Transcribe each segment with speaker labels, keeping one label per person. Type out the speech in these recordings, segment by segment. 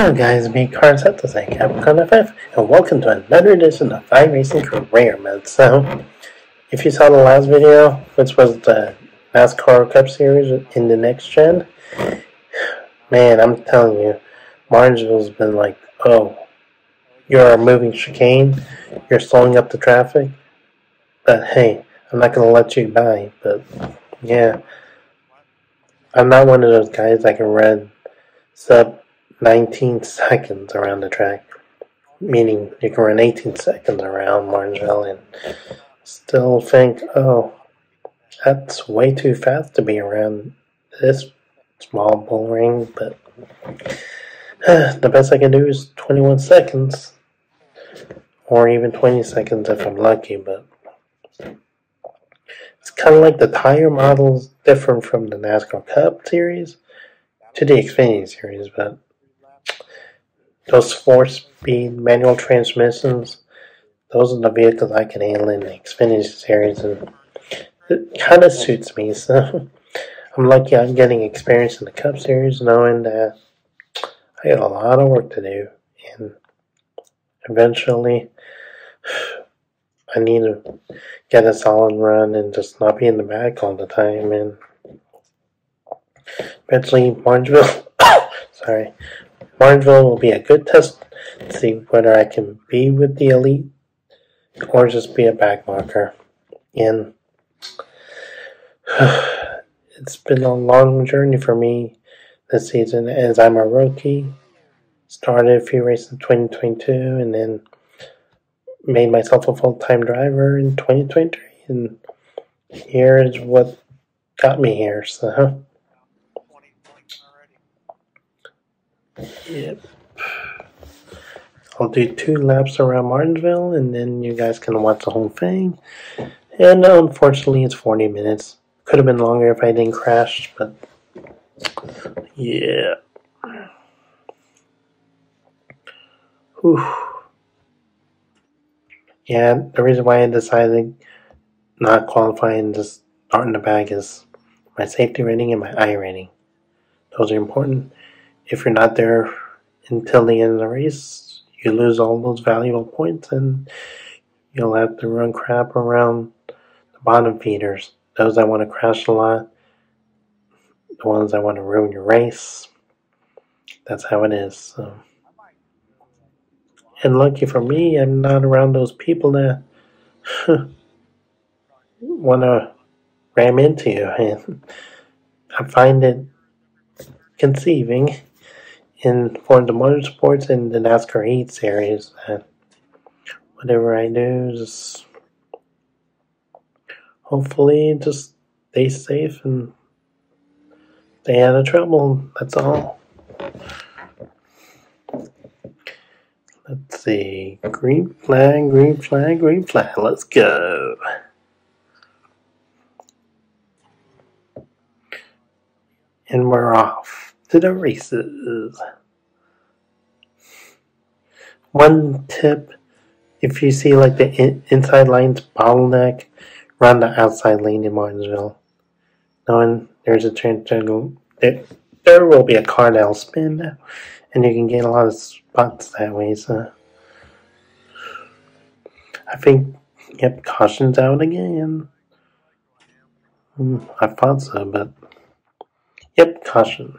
Speaker 1: Hello guys, me Santos, Karlo, and welcome to another edition of iRacing Career Mode. So, if you saw the last video, which was the NASCAR Cup Series in the next gen, man, I'm telling you, Martinsville's been like, oh, you're a moving chicane, you're slowing up the traffic, but hey, I'm not going to let you by. But yeah, I'm not one of those guys that can run sub 19 seconds around the track, meaning you can run 18 seconds around Martinsville and still think, oh, that's way too fast to be around this small bull ring, but the best I can do is 21 seconds, or even 20 seconds if I'm lucky, but it's kind of like the tire models different from the NASCAR Cup Series to the Xfinity Series, but those 4-speed manual transmissions, those are the vehicles I can handle in the Xfinity Series, and it kind of suits me, so I'm lucky I'm getting experience in the Cup Series, knowing that I got a lot of work to do, and eventually I need to get a solid run and just not be in the back all the time, and eventually Martinsville will be a good test to see whether I can be with the elite or just be a back marker. And it's been a long journey for me this season, as I'm a rookie. Started a few races in 2022 and then made myself a full-time driver in 2023. And here is what got me here, so yep. I'll do 2 laps around Martinsville, and then you guys can watch the whole thing. And unfortunately, it's 40 minutes. Could have been longer if I didn't crash, but yeah. Whew. Yeah, the reason why I decided not qualifying and just start in the back is my safety rating and my iRating. Those are important. If you're not there until the end of the race, you lose all those valuable points and you'll have to run crap around the bottom feeders. Those that want to crash a lot, the ones that want to ruin your race. That's how it is. So. And lucky for me, I'm not around those people that want to ram into you. And I find it conceiving for the motorsports and the NASCAR Heat Series that whatever I do, just hopefully just stay safe and stay out of trouble. That's all. Let's see. Green flag, green flag, green flag. Let's go. And we're off to the races. One tip, if you see like the inside lane's bottleneck, run the outside lane in Martinsville. Knowing there's a chance there will be a car that'll spin, and you can get a lot of spots that way. So I think, yep, caution's out again. I thought so, but yep, caution.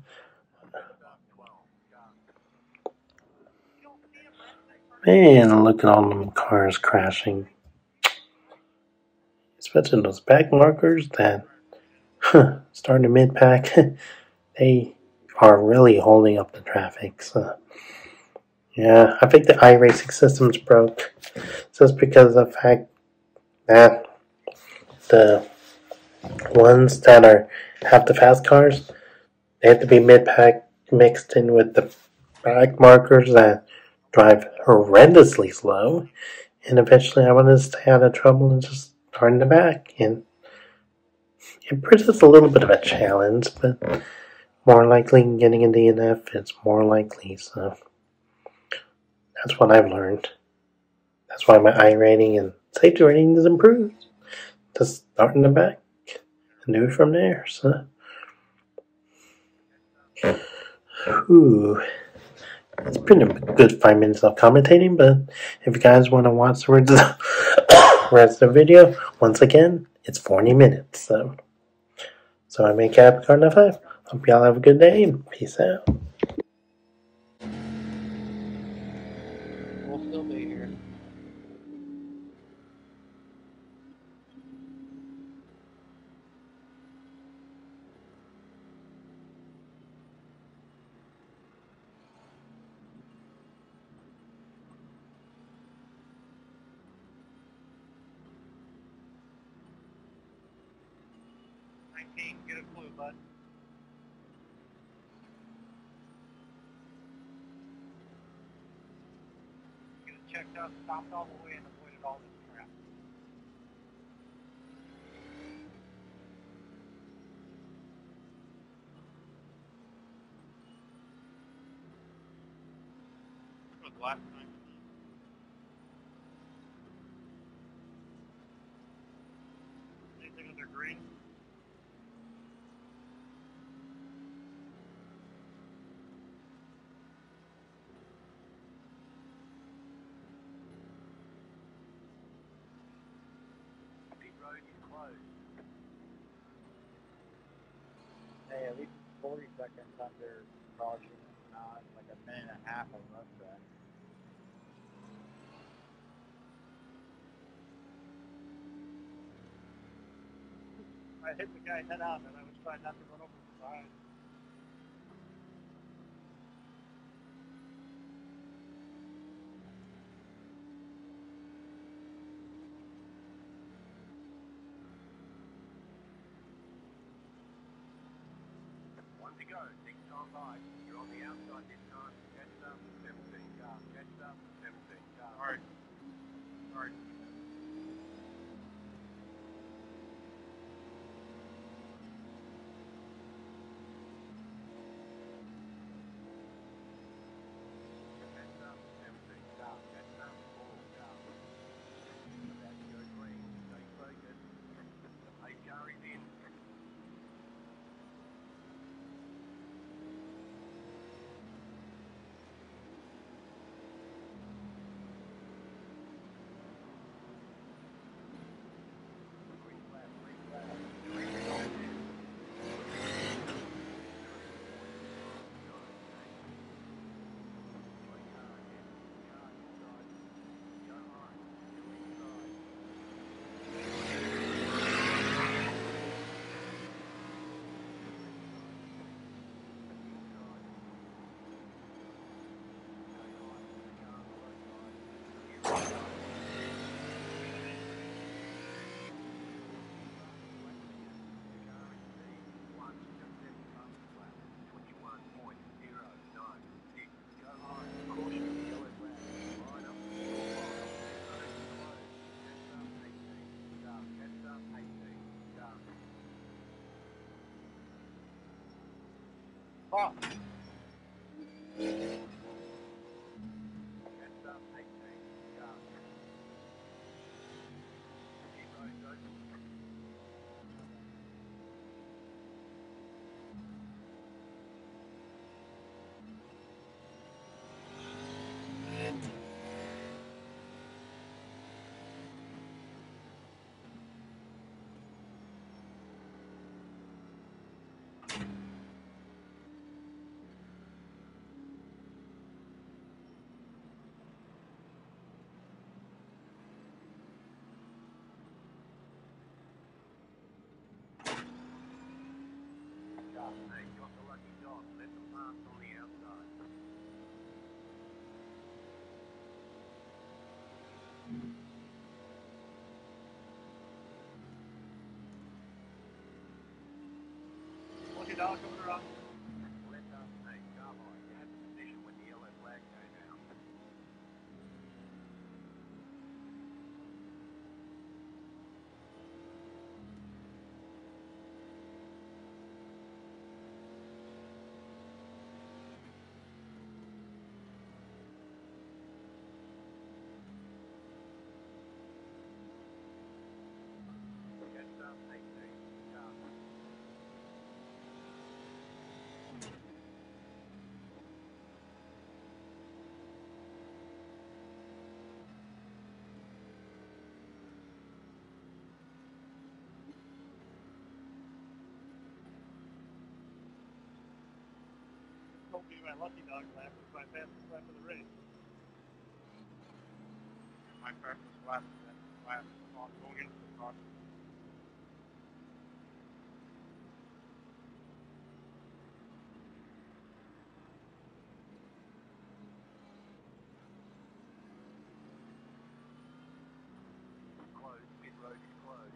Speaker 1: Man, look at all them cars crashing. Especially those back markers that start in mid-pack. They are really holding up the traffic. So, yeah, I think the iRacing system's broke. Just because of the fact that the ones that have the fast cars, they have to be mid-pack mixed in with the back markers that drive horrendously slow, and eventually I want to stay out of trouble and just start in the back, and it presents a little bit of a challenge, but more likely getting a DNF is more likely, so that's what I've learned. That's why my iRating and safety rating is improved. Just start in the back and do it from there, so. Whew. It's pretty good 5 minutes of commentating, but if you guys want to watch the rest of the video, once again, it's 40 minutes. So I make Capricorn 5. Hope y'all have a good day and peace out.
Speaker 2: We'll still be here. Get a clue, bud. Get it checked up, stopped all the way, and avoided all this crap. What was last time? Anything under green? Road is closed. Hey, at least 40 seconds under caution, not like a minute and a half on rough track. I hit the guy head on and I was trying not to run over the side. One to go, next time by. You're on the outside this time. Catch up, 17 car. Catch up, 17 car. Alright. Alright. Catch up, 17 car. Catch up, 4 car. About to go green. Stay focused. The pace car is in. Fuck. Hey, got the lucky dog. Let them pass on the outside. Lucky dog coming around. Let them, hey, come on. You had the position when the yellow flag came out. Catch up, 18, come. my lucky dog lap. It was my fastest lap of the race. My fastest lap is that lap going into the crossing. Closed. Pit road is closed.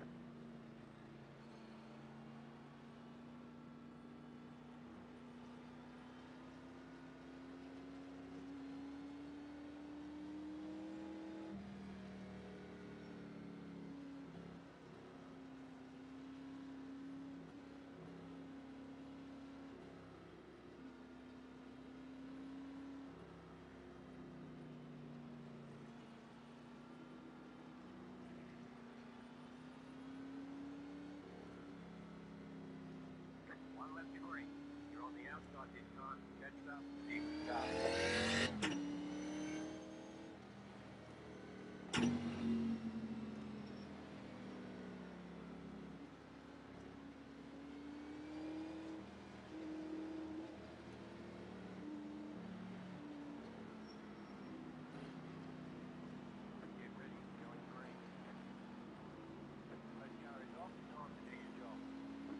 Speaker 2: One left to green. You're on the outside this time. Catch up. Deep start. Get ready. Going green. Those car is off. Time to do your job.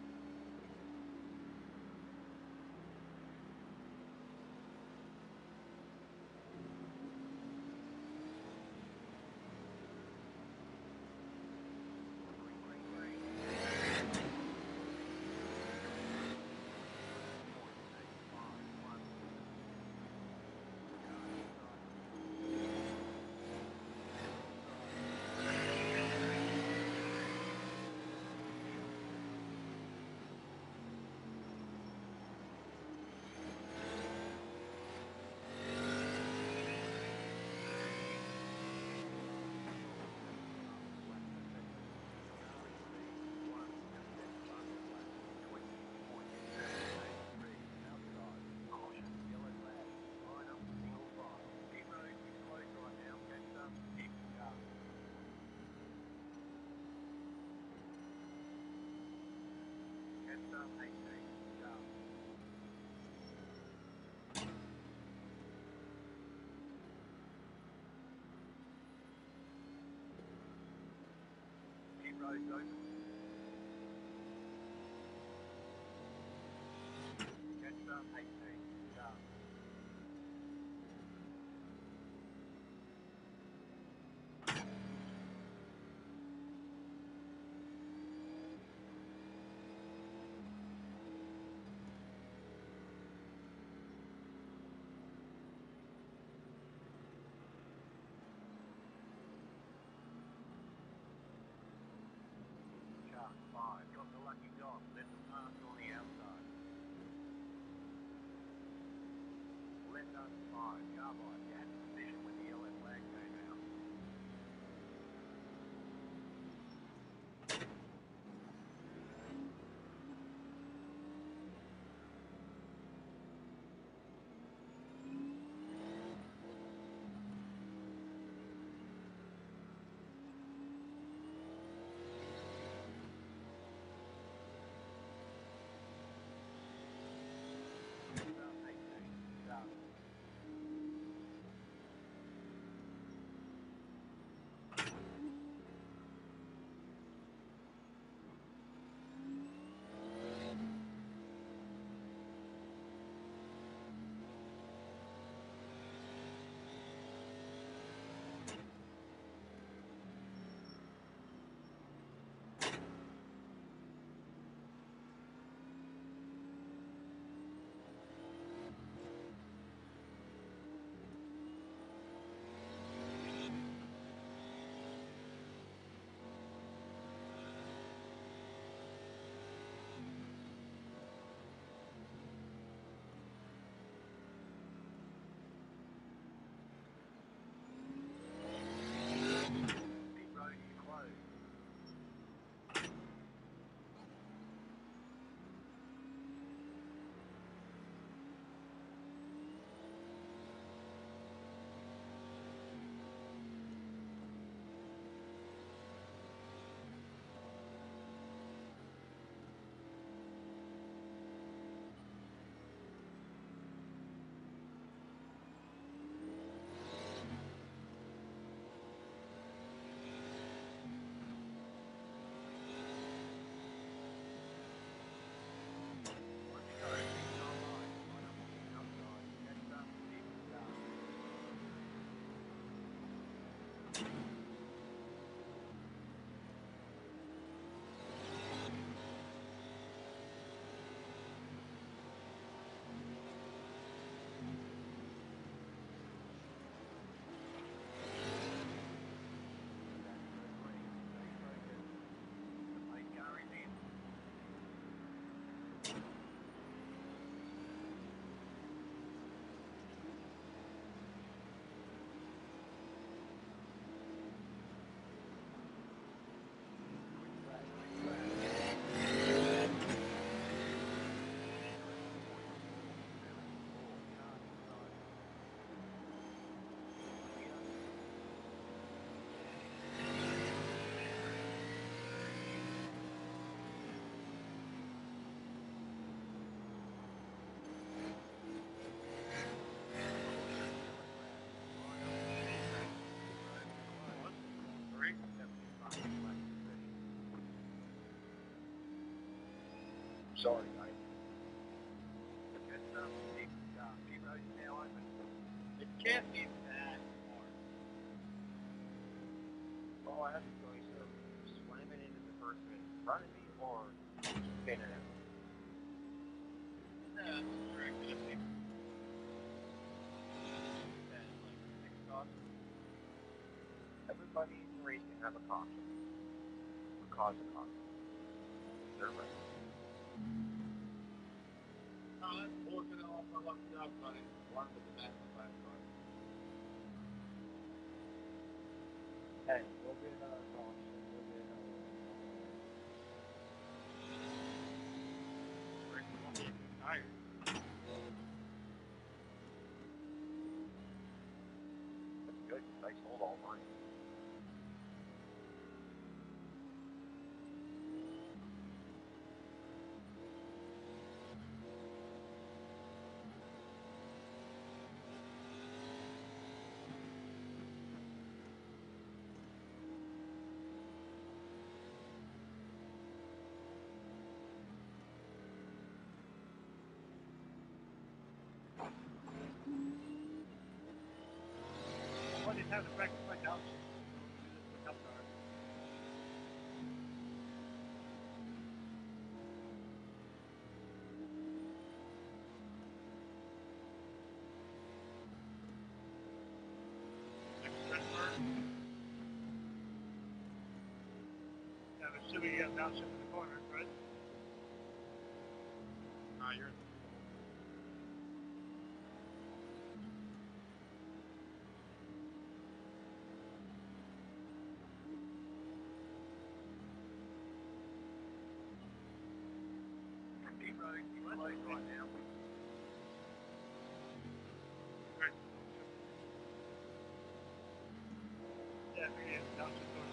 Speaker 2: Keep roads open. Catch up 18. Start. Chart 5. Got the lucky dog. Let them pass on the outside. Left us 5. Carbide. You had the position when the yellow flag came out. straight 75 left. Sorry, guys. Get some deep right now. It can't be that hard. All I have to do is slam it into the person in front of me or spin it out. Yeah, that's correct. Just like six cautions. Everybody in the race can have a caution. Or cause a caution. They're right. Oh, that's bullshit all for lucky up, buddy. One with the back of the last car. Hey, we'll get another caution. We'll get another one. Rick, we won't be tired. That's good. Nice hold all mine. I didn't have to practice my down. Yeah, but should we get down in the corner, right? You're in the keep running right now. Right. Yeah, we get down to the corner.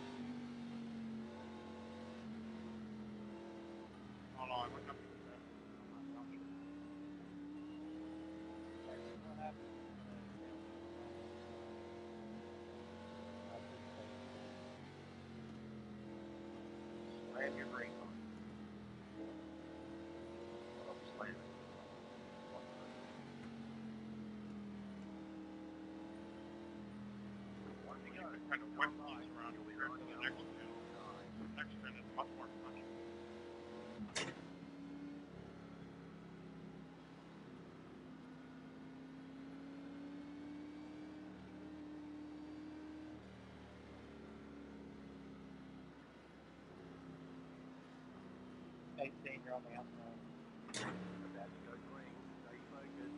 Speaker 2: Hold on, look up to the left. I'm not sure. What happened? Slam your brake on. Slam it. You gotta kind of whip these around compared to the next one. The next one is much more funny. Hey, danger on the outside. That's good, Green. Stay focused.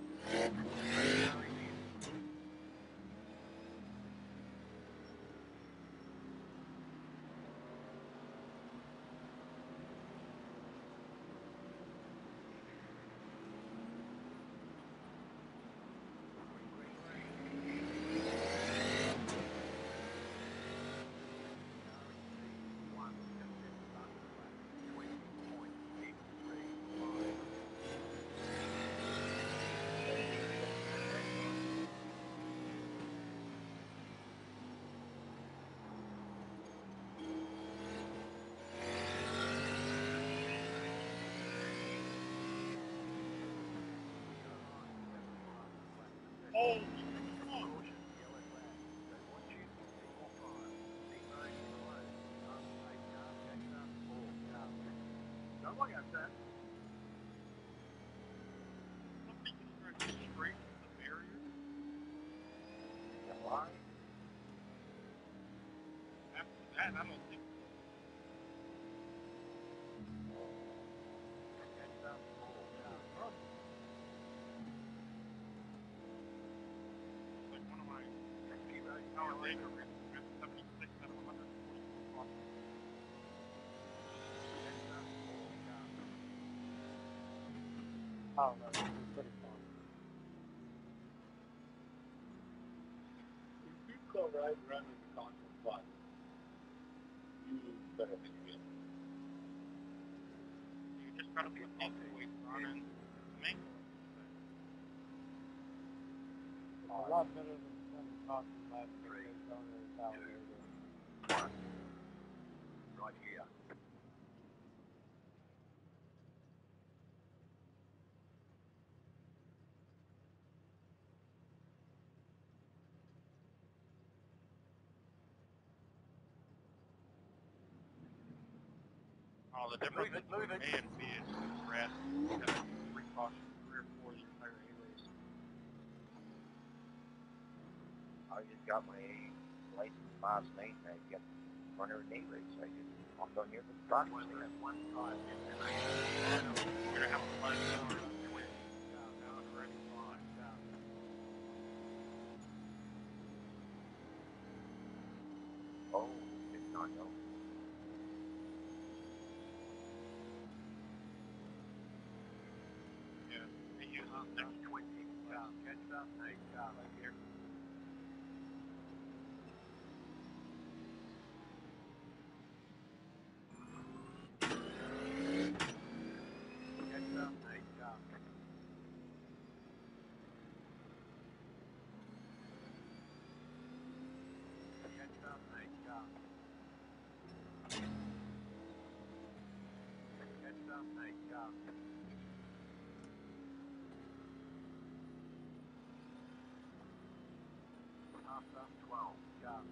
Speaker 2: Oh, come on. Not like I said. I don't think it's very straight from the barrier. Why? After that, I don't think so. Like one of my power danger races, we had 76 out of 144 crosses. Oh, no, this is pretty fun. If you go right around in the console spot, you better think you get. You just gotta put all the weight running to make it. It's a lot better than 20 caution last year based on the power. not here.
Speaker 3: Oh, the difference between A and B is rest. You got 3 cautions, 3 or 4 the entire A race.
Speaker 2: I just got my license last night and I get runner in A race. I just walked on here to the front. Well, there's one car.
Speaker 3: We're gonna have a fun time. Down already.
Speaker 2: Oh, did not know.
Speaker 3: Yeah, they use
Speaker 2: Next 20. Catch up, nice job.
Speaker 3: right here.
Speaker 2: Catch up, nice job. Catch up, nice job. Catch up, nice job. Top up 12, job.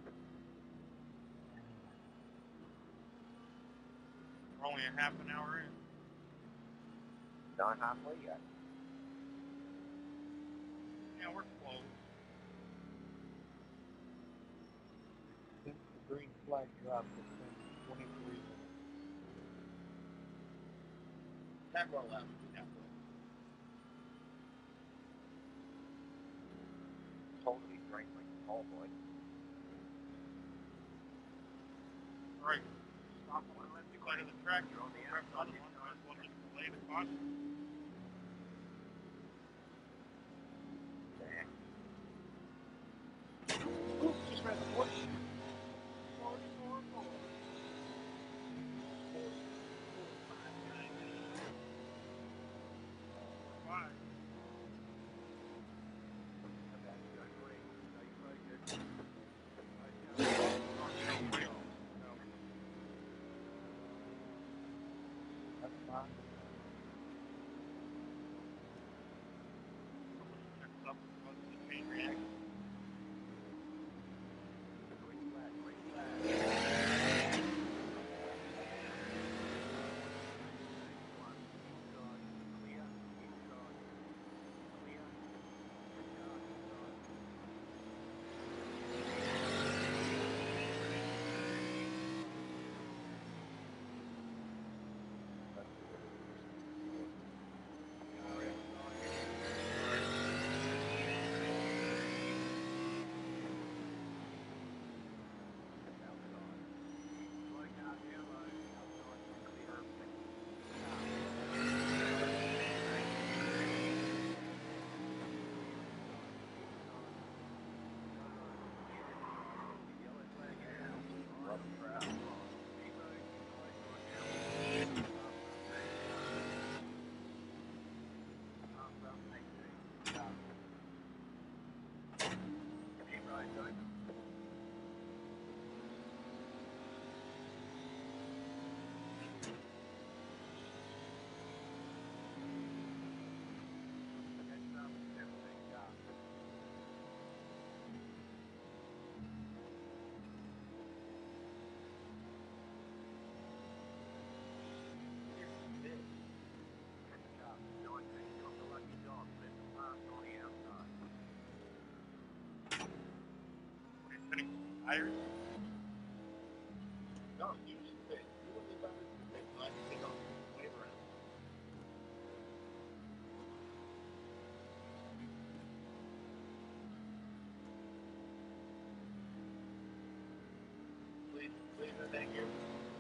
Speaker 3: We're only a half an hour in.
Speaker 2: Not halfway yet.
Speaker 3: Yeah, we're close.
Speaker 4: Since the green flag dropped, it's been 23 minutes.
Speaker 3: 10 more left. Halfway.
Speaker 2: Totally drank like a tall boy.
Speaker 3: Alright, stop on the left side of the track. You're on the outside. We'll just delay the caution. Ooh, just ran the horse. Bye.
Speaker 4: That's fine.
Speaker 3: Next up, runs the chain reaction. Iris?
Speaker 4: No, you should say. You wouldn't have done it today. So I can take off the wave around. Please, thank you.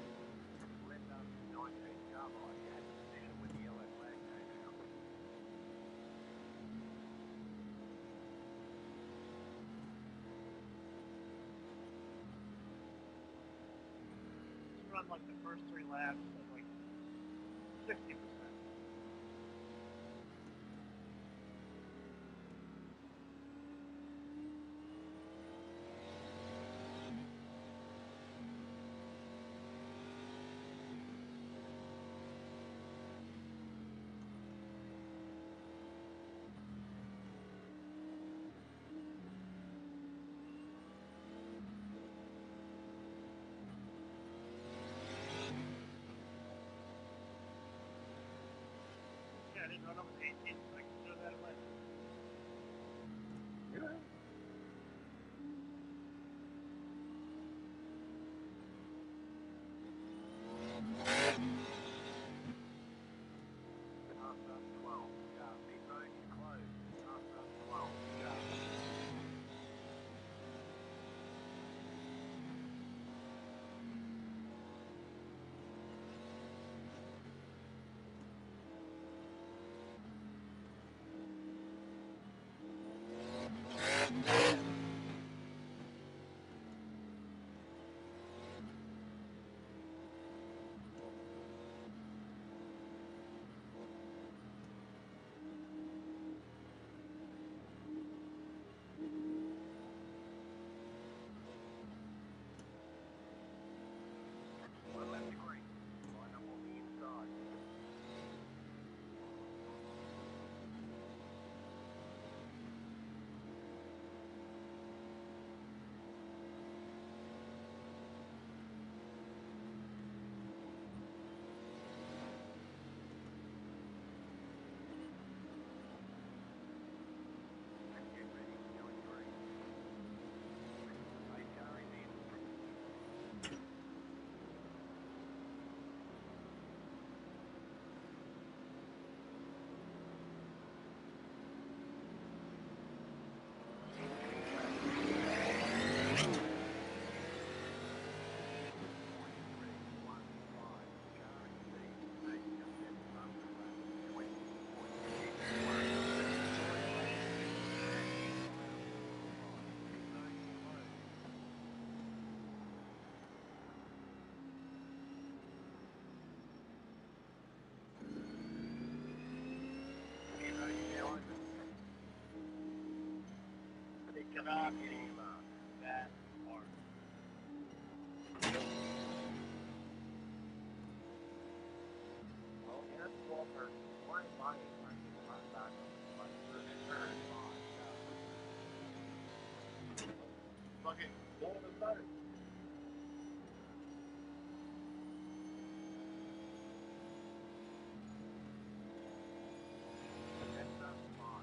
Speaker 3: Run like the first 3 laps at like 60%. not hitting him out that hard.
Speaker 2: Well, that's one person. Why am I trying to run back on my first turn?
Speaker 3: Fucking
Speaker 2: All of a sudden. That's not smart.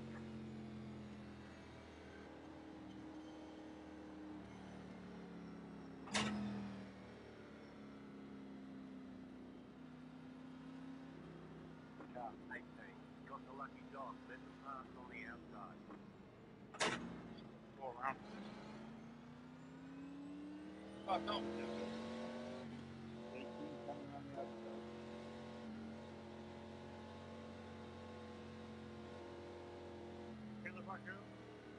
Speaker 2: Yeah, 18. Got the lucky dog. Let them pass on the outside.
Speaker 3: go around. Oh, no.
Speaker 4: 18 coming on the outside.
Speaker 3: Hey, look, Mark, girl.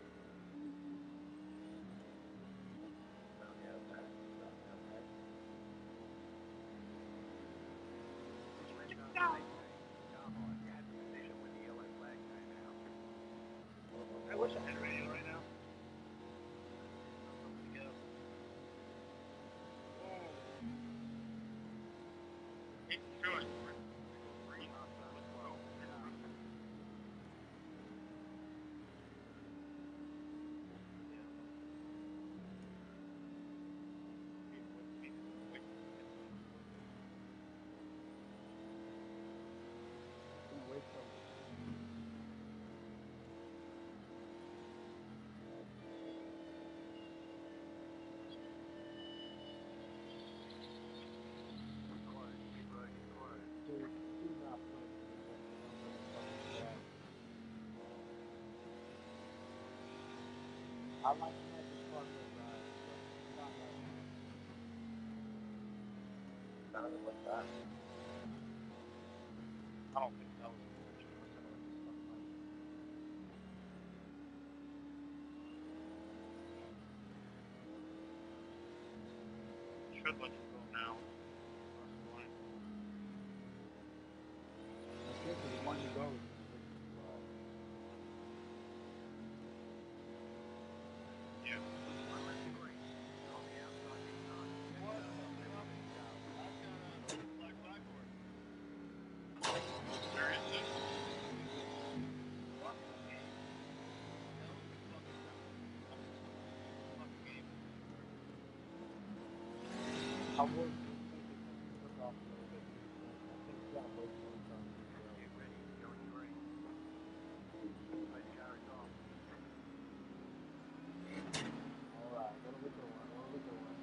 Speaker 2: On the outside. On the outside.
Speaker 3: No!
Speaker 2: Come on, you had the position when the yellow flag came out.
Speaker 3: I wish I had radio right now. Something to go. Whoa. It's good. Green on with 12.
Speaker 4: Gonna wait till there's 2 laps left in the race. I don't think it's fucking fast. I like to have this Karlo ride, but it's not right now.
Speaker 2: What's that?
Speaker 3: I don't think that was intentional. That's kind of like stuff like should let him go now. Across the line.
Speaker 4: I think the one who goes is the race is flag.
Speaker 3: Yeah.
Speaker 2: One left green. On the outside this time.
Speaker 3: What the fuck? I've got a black flag for it. There is it.
Speaker 2: What game?
Speaker 3: Hell, we fucking done it. Fucking game.
Speaker 4: I was just thinking that he took off a little bit too soon. I think he got both points on him as well.
Speaker 2: Get ready. Going green. Race car is off.
Speaker 4: Alright, what are we doing? What are we doing?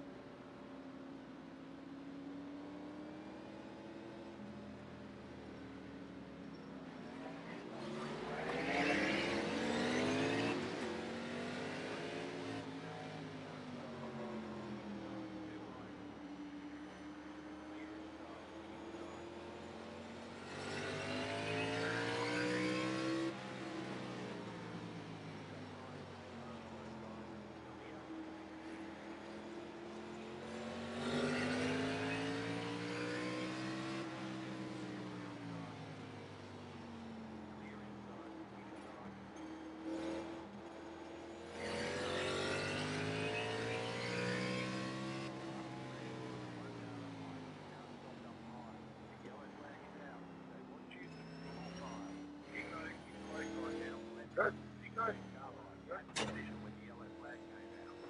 Speaker 2: Good. Be good. Good position when the yellow flag came out.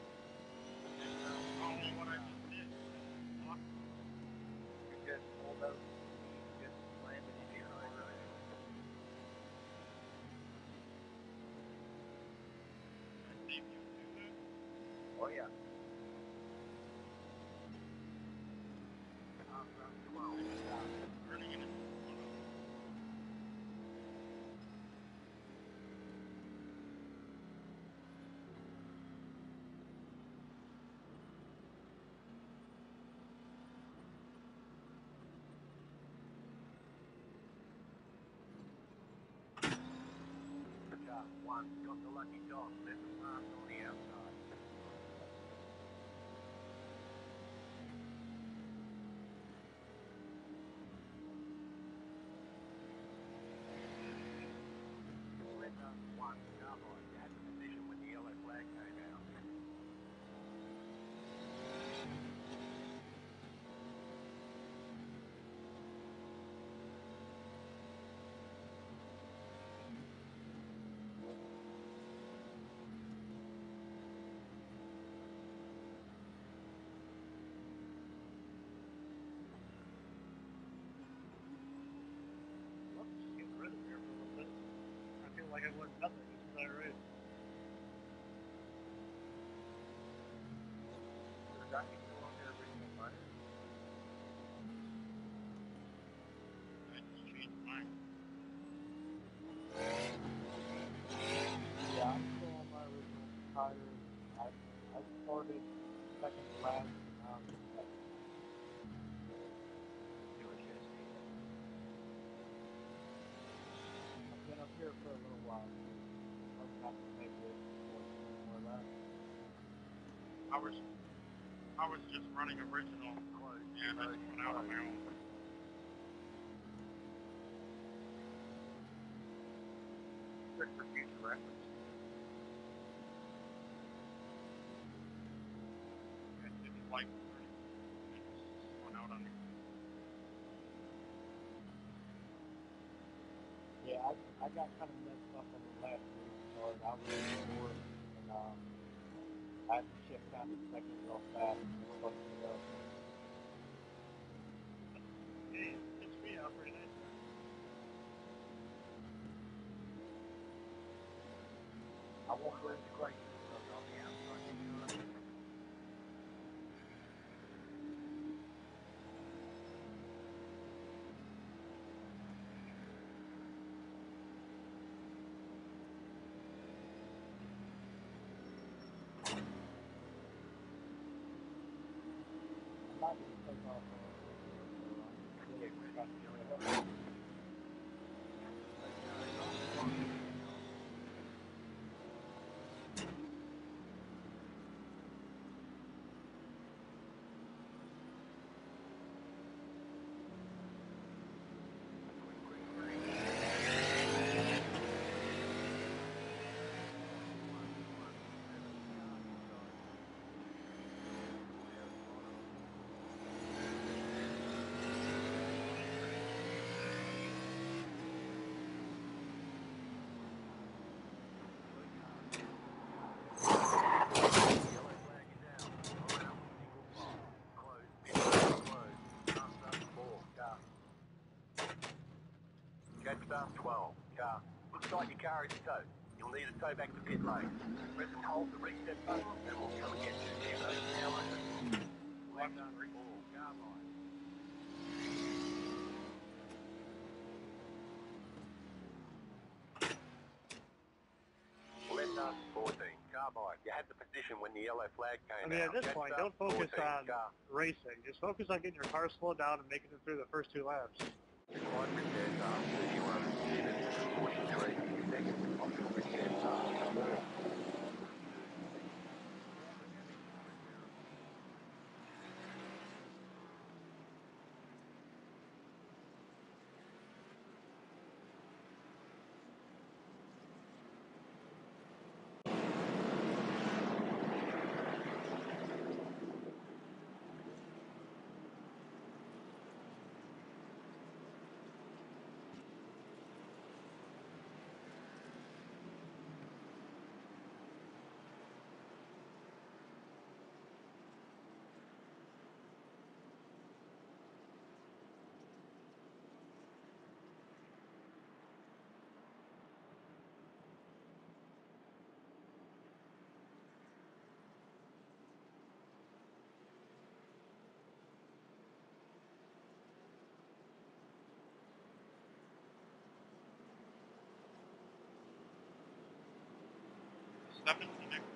Speaker 3: I don't know what I just did. Fuck.
Speaker 2: You just almost just landed in your own zone.
Speaker 3: I think you do that.
Speaker 2: Oh yeah. Half run 12.
Speaker 3: Running in it.
Speaker 2: Car 1 got the lucky dog. Let them pass on the outside. Let 1 car high. You had the position when
Speaker 4: it was nothing. This is iRacing.
Speaker 2: The jockey still on their original tires?
Speaker 3: I just changed mine.
Speaker 4: Yeah, I'm still on my original tires. I started second to last, and now I'm in second.
Speaker 2: Newer chassis.
Speaker 4: I've been up here for a little while, so I'm not gonna make it for 20 more laps.
Speaker 3: I was just running original,
Speaker 2: Close.
Speaker 3: and I just went out on my own.
Speaker 2: Good for future reference.
Speaker 3: I didn't like running. I just went out on my own.
Speaker 4: Yeah, I got kind of messed up on the last restart. I was short, and I had to shift down to second real fast and close it up.
Speaker 3: Hey, it's me out pretty nice there.
Speaker 4: I won't go
Speaker 2: It's great. On the outside, you know that.
Speaker 4: I'm not going to take off on
Speaker 2: Start 12. Car. Looks like your car is towed. You'll need a tow back to pit lane. Press and hold the reset button and we'll come and get you. Now open. Left on 4. Car line. Left on 14. Carbide. You had the position when the yellow flag came
Speaker 3: I mean,
Speaker 2: out.
Speaker 3: at this point, don't focus
Speaker 2: 14,
Speaker 3: on
Speaker 2: car.
Speaker 3: racing. Just focus on getting your car slowed down and making it through the first 2 laps.
Speaker 2: 1 reset car. 31. 43. Second. Optional reset car. 4.
Speaker 3: Step into the next.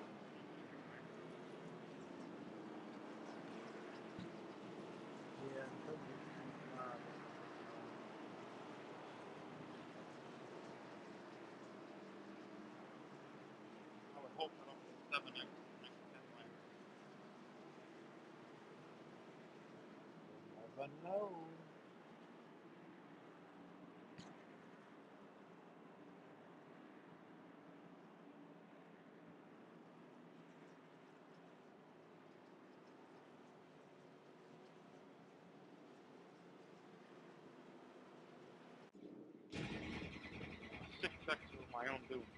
Speaker 4: Yeah, until you,
Speaker 3: I would hope that I'm going to 7x the next 10 laps.
Speaker 4: you never know.
Speaker 3: Six seconds of my own doing.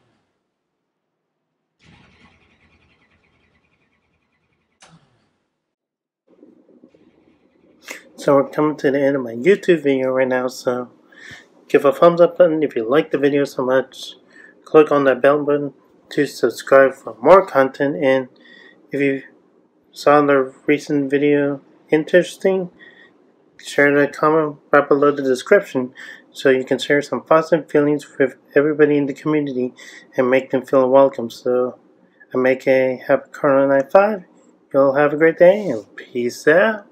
Speaker 1: So we're coming to the end of my YouTube video right now, so give a thumbs up button if you like the video so much. click on that bell button to subscribe for more content. And if you saw the recent video interesting, share the comment right below the description so you can share some positive feelings with everybody in the community and make them feel welcome. So I make a happy Karlo 95. You'll have a great day and peace out.